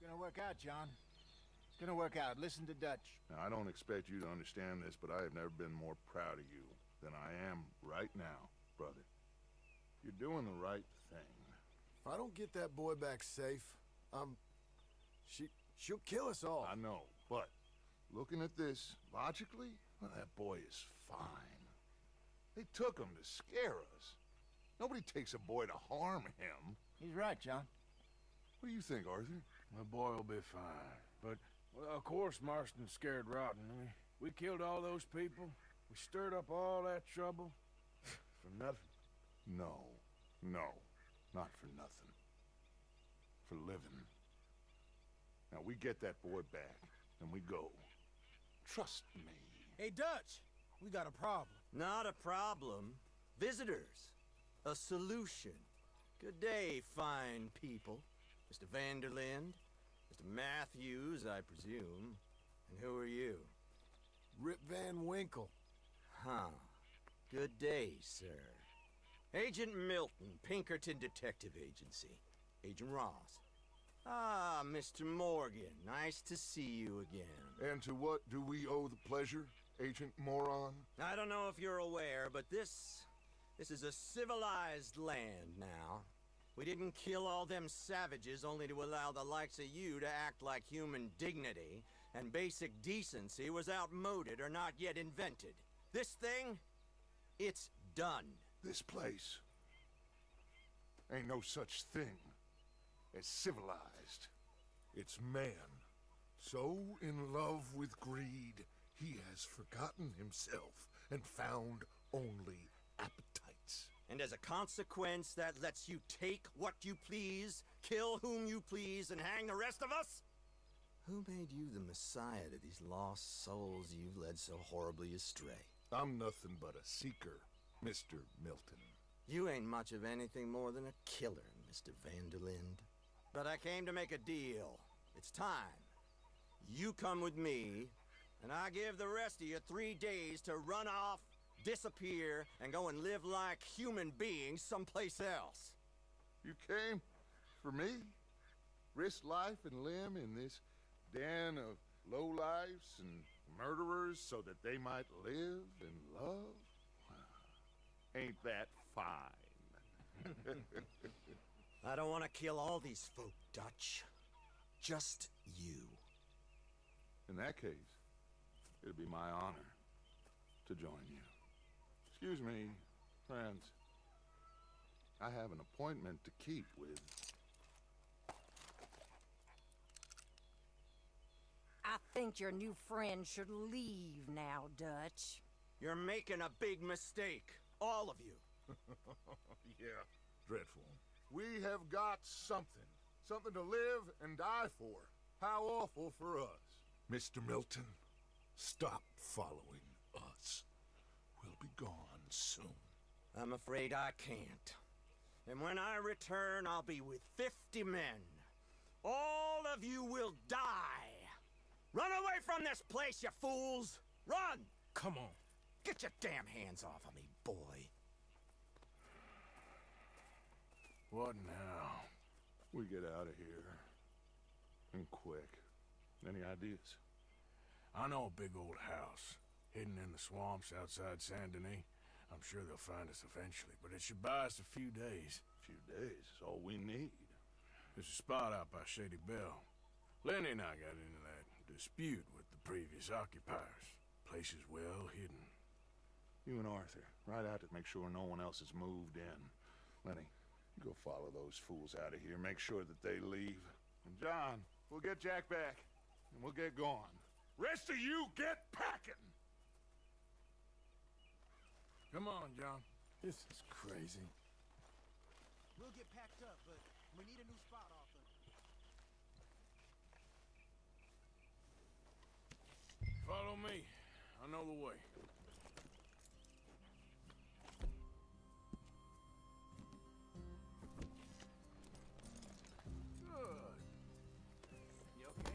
gonna work out, John. It's gonna work out. Listen to Dutch. Now, I don't expect you to understand this, but I have never been more proud of you than I am right now, brother. You're doing the right thing. If I don't get that boy back safe, she'll kill us all. I know, but looking at this logically, well, that boy is fine. They took him to scare us. Nobody takes a boy to harm him. He's right, John. What do you think, Arthur? My boy will be fine. But, well, of course Marston's scared rotten. I mean, we killed all those people. We stirred up all that trouble. For nothing. No, not for nothing. For living. Now, we get that boy back, and we go. Trust me. Hey, Dutch, we got a problem. Not a problem. Visitors. A solution. Good day, fine people. Mr. Vanderlind, Mr. Matthews, I presume. And who are you? Rip Van Winkle. Huh. Good day, sir. Agent Milton, Pinkerton Detective Agency. Agent Ross. Ah, Mr. Morgan, nice to see you again. And to what do we owe the pleasure, Agent Moron? I don't know if you're aware, but this is a civilized land now. We didn't kill all them savages only to allow the likes of you to act like human dignity and basic decency was outmoded or not yet invented. This thing, it's done. This place ain't no such thing as civilized. It's man, so in love with greed, he has forgotten himself and found only appetites. And as a consequence, that lets you take what you please, kill whom you please, and hang the rest of us? Who made you the messiah to these lost souls you've led so horribly astray? I'm nothing but a seeker, Mr. Milton. You ain't much of anything more than a killer, Mr. Vanderlind. But I came to make a deal. It's time. You come with me, and I give the rest of you 3 days to run off, disappear, and go and live like human beings someplace else. You came for me? Risk life and limb in this den of lowlifes and murderers so that they might live and love? Ain't that fine? I don't want to kill all these folk, Dutch. Just you. In that case, it'd be my honor to join you. Excuse me, friends. I have an appointment to keep with... I think your new friend should leave now, Dutch. You're making a big mistake. All of you. Yeah, dreadful. We have got something. Something to live and die for. How awful for us. Mr. Milton, stop following us. We'll be gone soon. I'm afraid I can't. And when I return, I'll be with 50 men. All of you will die. Run away from this place, you fools! Run! Come on. Get your damn hands off of me, boy. What now? We get out of here. And quick. Any ideas? I know a big old house, hidden in the swamps outside Saint Denis. I'm sure they'll find us eventually, but it should buy us a few days. Few days is all we need. There's a spot out by Shady Belle. Lenny and I got into that dispute with the previous occupiers. Place is well hidden. You and Arthur, ride out to make sure no one else has moved in. Lenny, you go follow those fools out of here. Make sure that they leave. And John, we'll get Jack back, and we'll get going. Rest of you, get packing! Come on, John. This is crazy. We'll get packed up, but we need a new spot, Arthur. Follow me. I know the way. Good. You okay?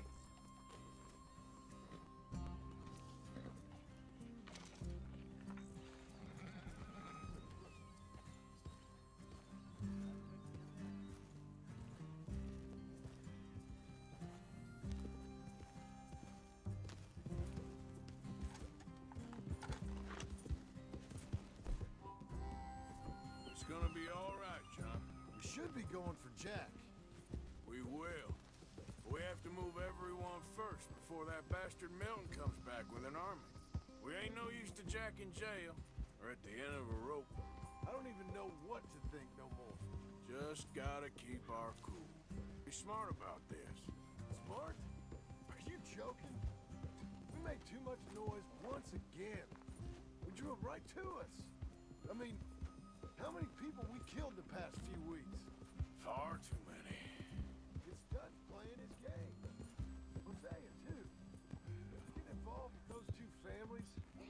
going for Jack. We will. We have to move everyone first before that bastard Milton comes back with an army. We ain't no use to Jack in jail or at the end of a rope. I don't even know what to think no more. Just gotta keep our cool. Be smart about this. Smart? Are you joking? We made too much noise once again. We drew them right to us. I mean, how many people we killed the past few weeks? Far too many. It's Dutch playing his game. Hosea, too. Getting involved with those two families.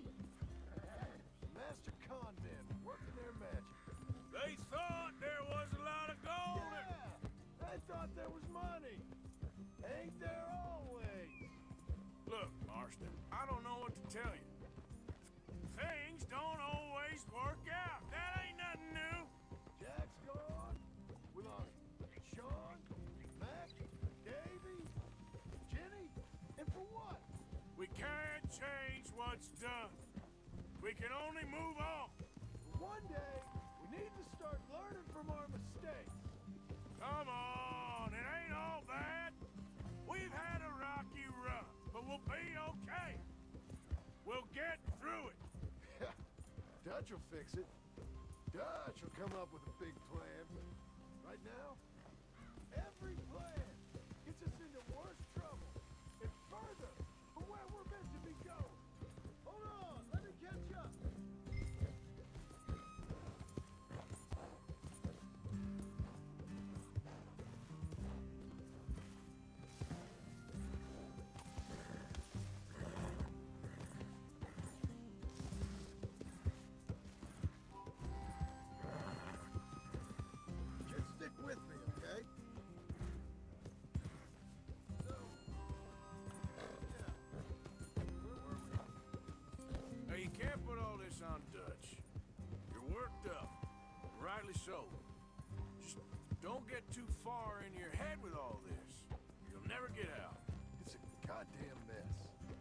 Master con men working their magic. They thought there was a lot of gold. Yeah! I thought there was money. Ain't there always? Look, Marston, I don't know what to tell you. Things don't always work out. That ain't nothing new. Jack's gone. We lost Sean, Mac, Davy, Jenny, and for what? We can't change what's done. We can only move on. One day, we need to start learning from our mistakes. Come on, it ain't all bad. We've had a rocky run, but we'll be okay. We'll get through it. Dutch will fix it. Dutch will come up with a big plan. Right now, every plan gets us into worse trouble and further from where we're meant to be going. Hold on, let me catch up. Just stick with me, okay? So, yeah. Where were we? Now, you can't put all this on Dutch. You're worked up, rightly so. Just don't get too far in your head with all this. You'll never get out. It's a goddamn mess.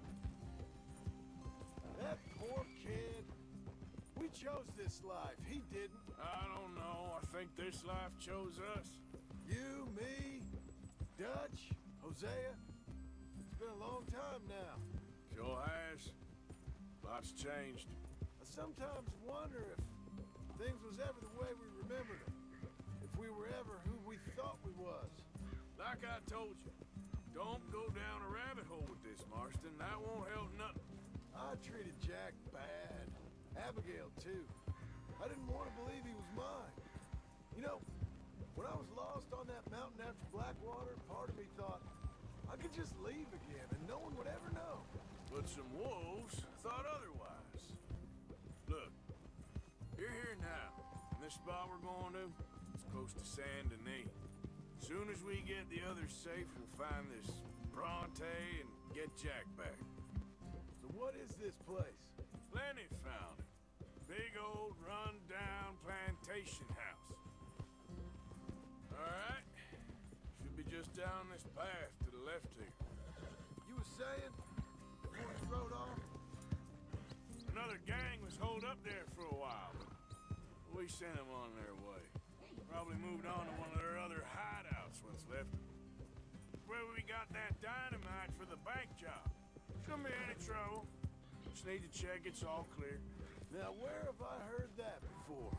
That poor kid. We chose this life. He didn't. I don't know. I think this life chose us. You, me, Dutch, Hosea. It's been a long time now. Sure has. Lots changed. I sometimes wonder if things was ever the way we remembered them. If we were ever who we thought we was. Like I told you, don't go down a rabbit hole with this, Marston. That won't help nothing. I treated Jack bad. Abigail, too. I didn't want to believe he was mine. You know, when I was lost on that mountain after Blackwater, part of me thought I could just leave again and no one would ever know. But some wolves thought otherwise. Look, you're here now. And this spot we're going to, it's close to Saint Denis. As soon as we get the others safe, we'll find this Bronte and get Jack back. So what is this place? Lenny found it. Big old run-down plantation house. Alright. Should be just down this path to the left here. You were saying before you rode off? Another gang was holed up there for a while, but we sent them on their way. Probably moved on to one of their other hideouts once left. Where we got that dynamite for the bank job. Shouldn't be any trouble. Just need to check it's all clear. Now, where have I heard that before?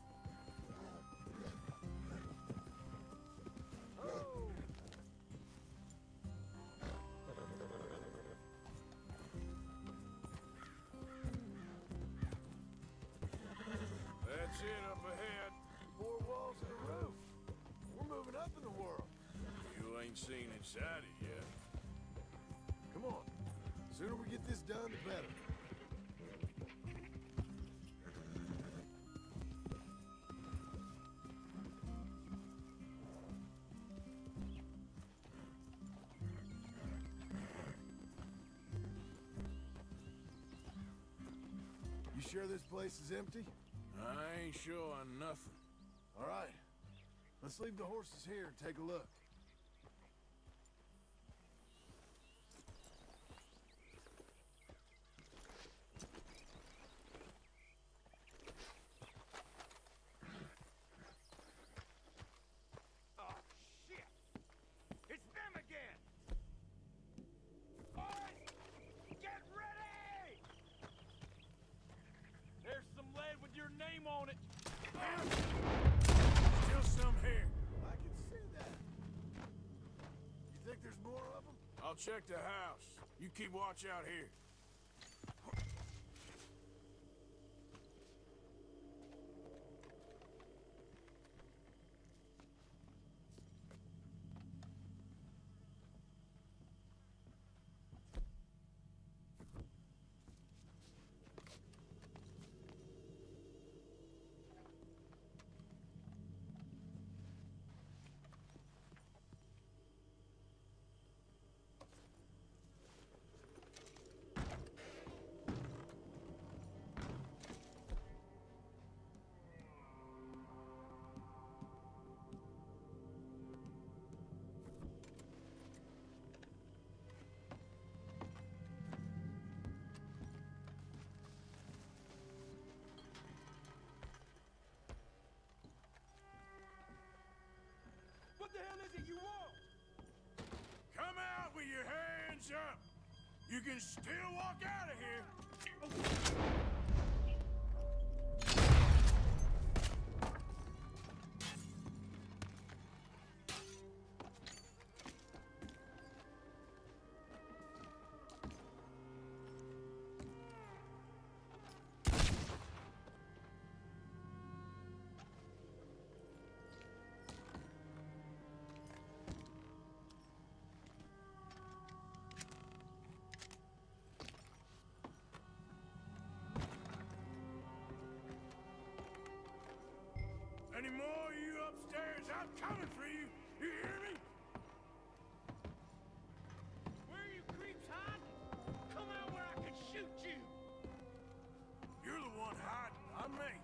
Oh! That's it up ahead. 4 walls and a roof. We're moving up in the world. You ain't seen inside it yet. Come on. The sooner we get this done, the better. You sure this place is empty? I ain't sure on nothing. All right. Let's leave the horses here and take a look. check the house. You keep watch out here. What the hell is it you want? Come out with your hands up. You can still walk out of here. Any more of you upstairs? I'm coming for you. You hear me? Where are you creeps hiding? Come out where I can shoot you! You're the one hiding, not me.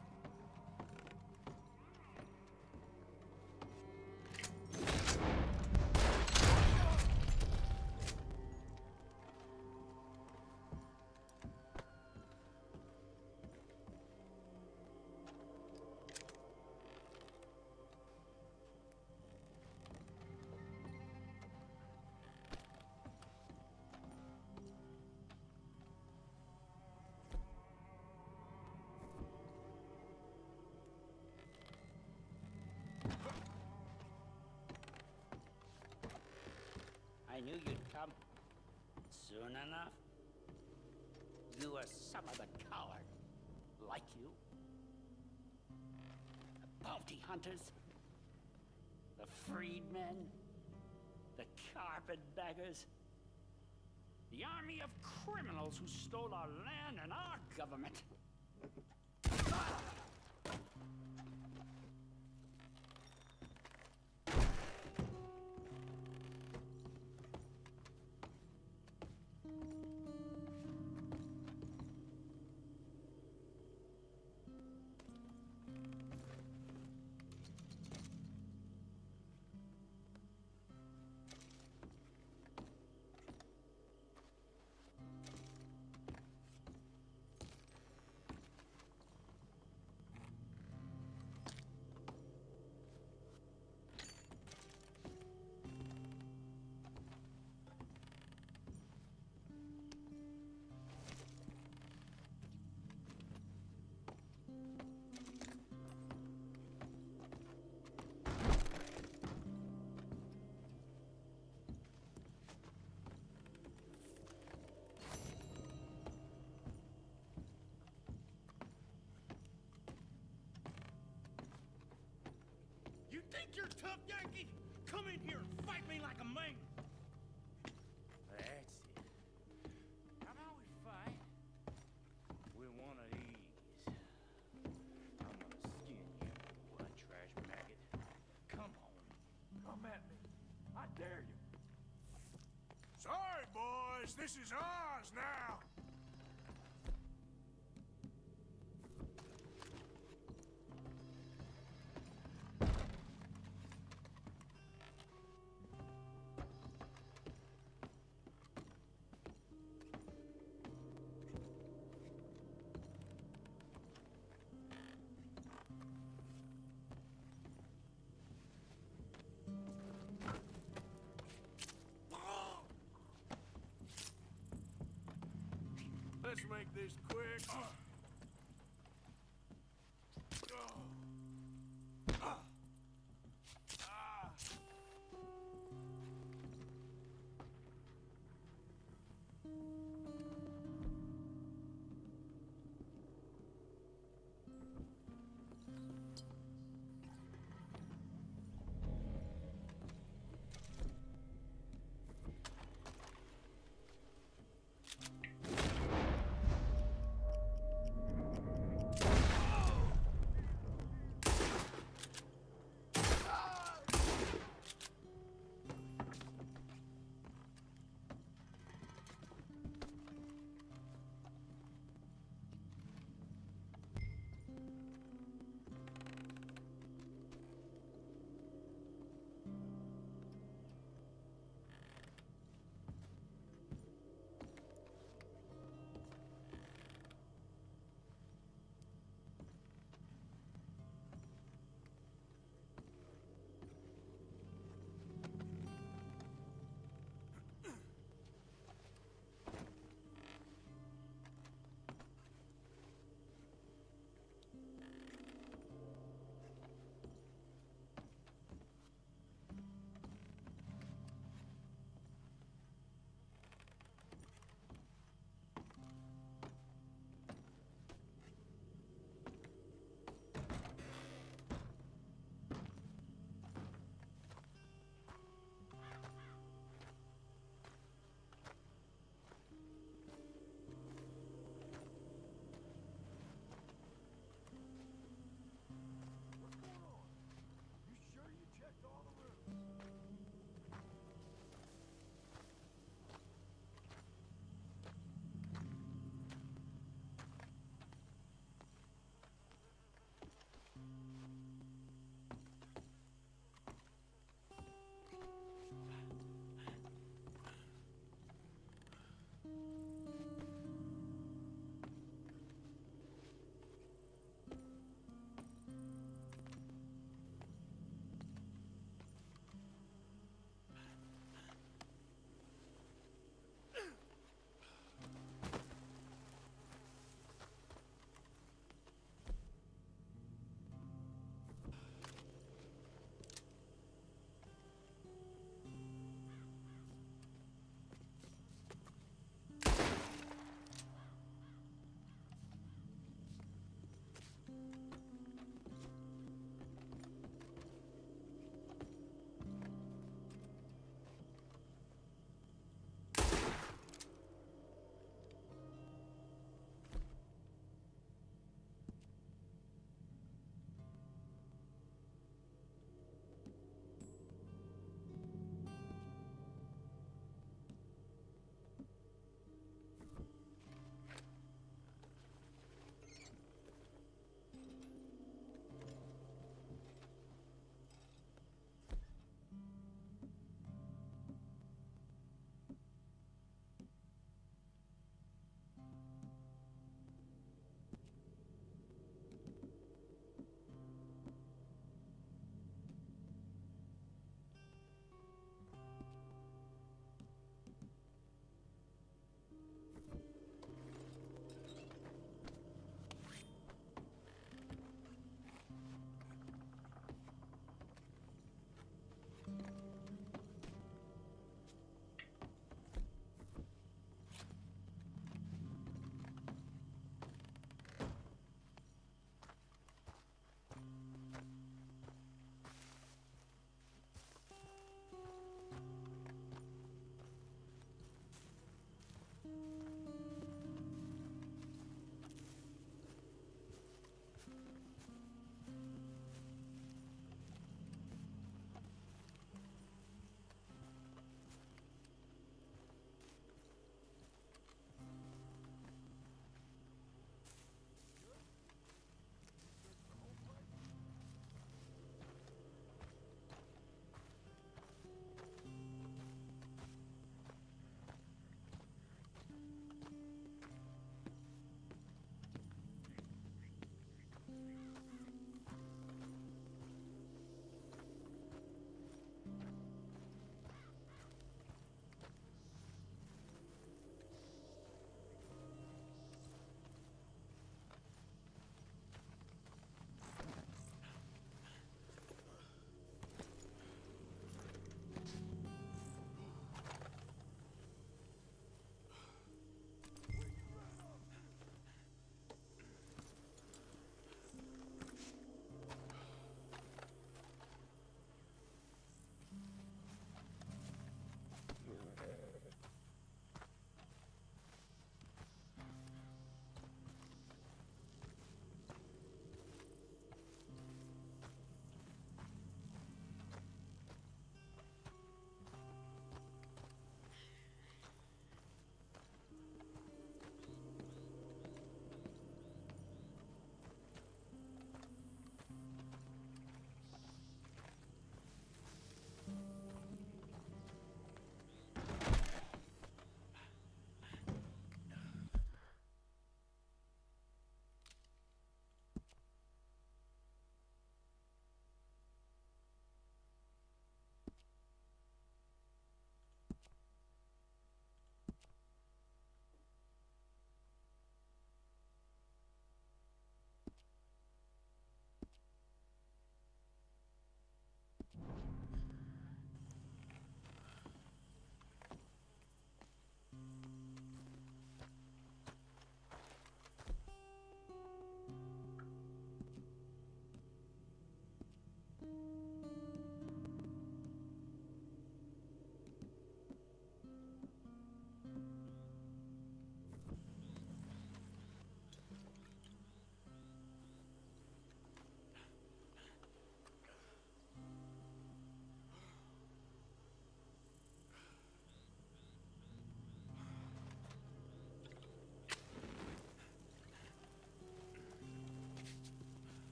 I knew you'd come. Soon enough. You were some of the coward. Like you. The bounty hunters. The freedmen. The carpetbaggers. The army of criminals who stole our land and our government. You think you're tough, Yankee? Come in here and fight me like a man! That's it. How about we fight with one of these? I'm gonna skin you, what trash maggot. Come on. Come at me. I dare you. Sorry, boys. This is ours now. Let's make this quick.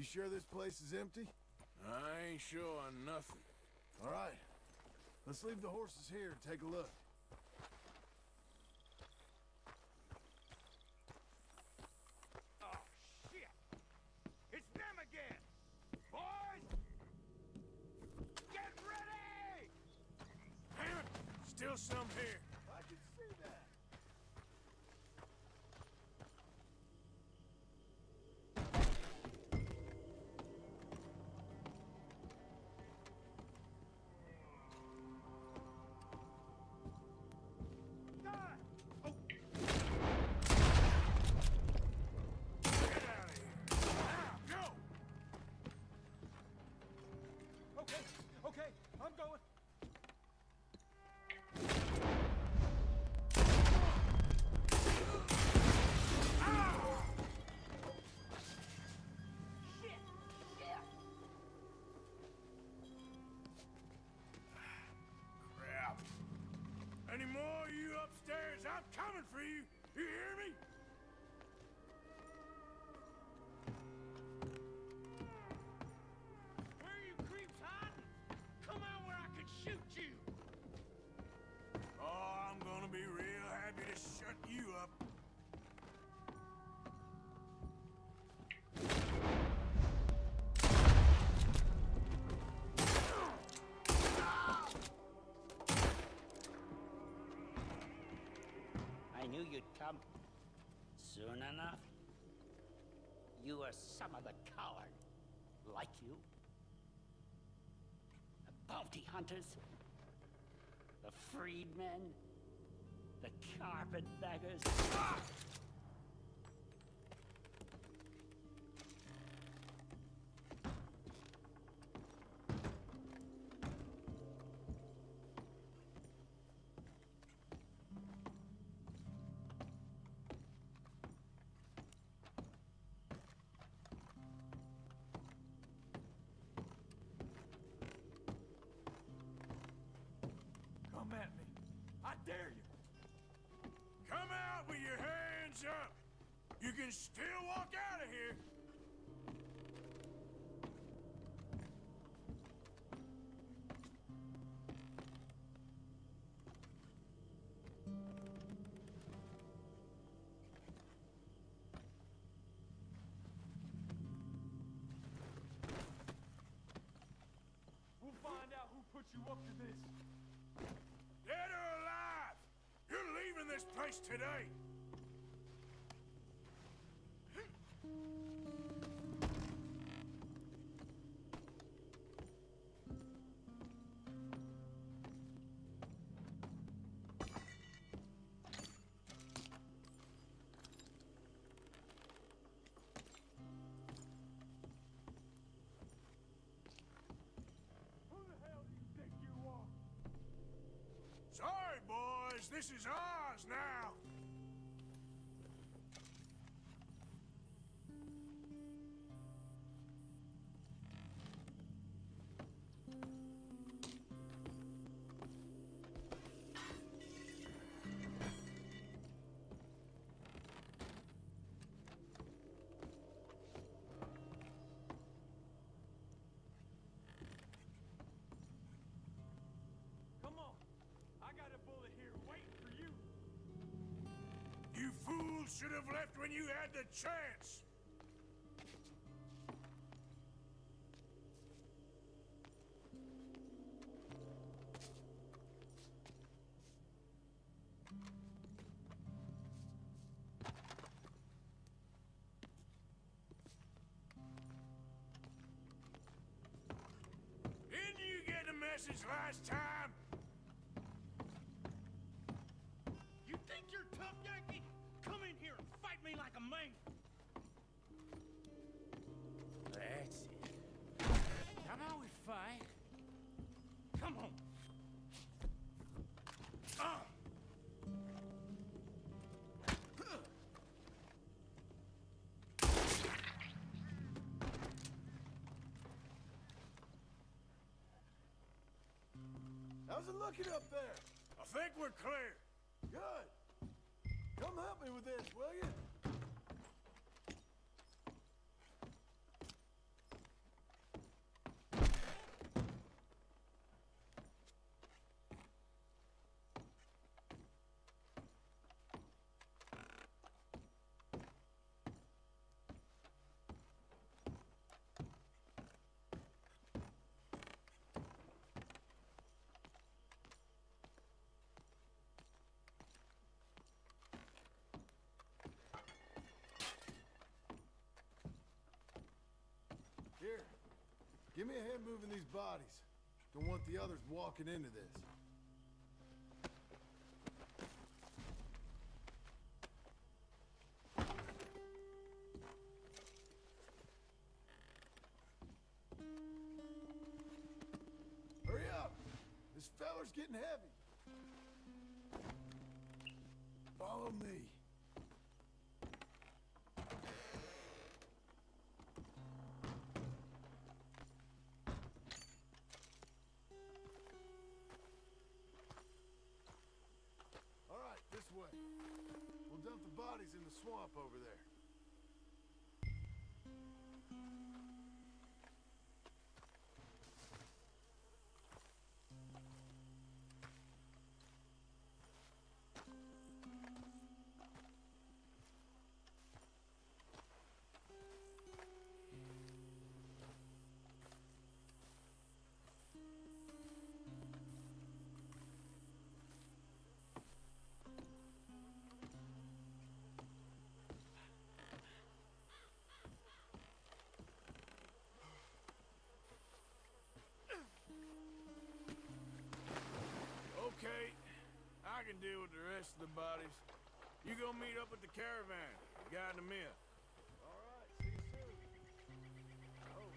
You sure this place is empty? I ain't sure on nothing. All right. Let's leave the horses here and take a look. Oh, shit! It's them again! Boys! Get ready! Damn it! Still some here. I can see that. Get out of here. Now, go! Okay, I'm going. Crap. Any more of you upstairs? I'm coming for you. You hear me? Where are you creeps hiding? Come out where I can shoot you! Oh, I'm gonna be real happy to shut you up. I knew you'd come. Soon enough. You are some of the coward. Like you. The bounty hunters. The freedmen. The carpetbaggers. Come at me. I dare you. Come out with your hands up. You can still walk out of here. We'll find out who put you up to this. Dead or alive, you're leaving this place today. Who the hell do you think you are? Sorry, boys, this is ours now. Come on. I got a bullet here waiting for you. You fools should have left when you had the chance. Didn't you get the message last time? You think you're tough, Yankee? Come in here and fight me like a man! That's it. How about we fight? Come on! How's it looking up there? I think we're clear. Good. Come help me with this, will you? Give me a hand moving these bodies. Don't want the others walking into this. Hurry up! This feller's getting heavy. Follow me. All right, this way. We'll dump the bodies in the swamp over there. Okay, I can deal with the rest of the bodies. You go meet up with the caravan. Guide them in. All right, see you soon. Oh.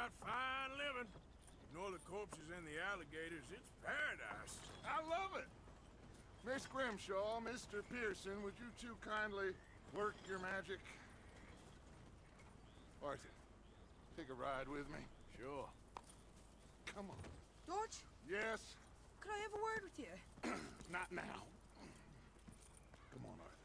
got fine living. Ignore the corpses and the alligators, it's paradise. I love it. Miss Grimshaw, Mr. Pearson, would you two kindly work your magic? Arthur, take a ride with me. Sure. Come on. George, Yes? could I have a word with you? Not now. Come on, Arthur.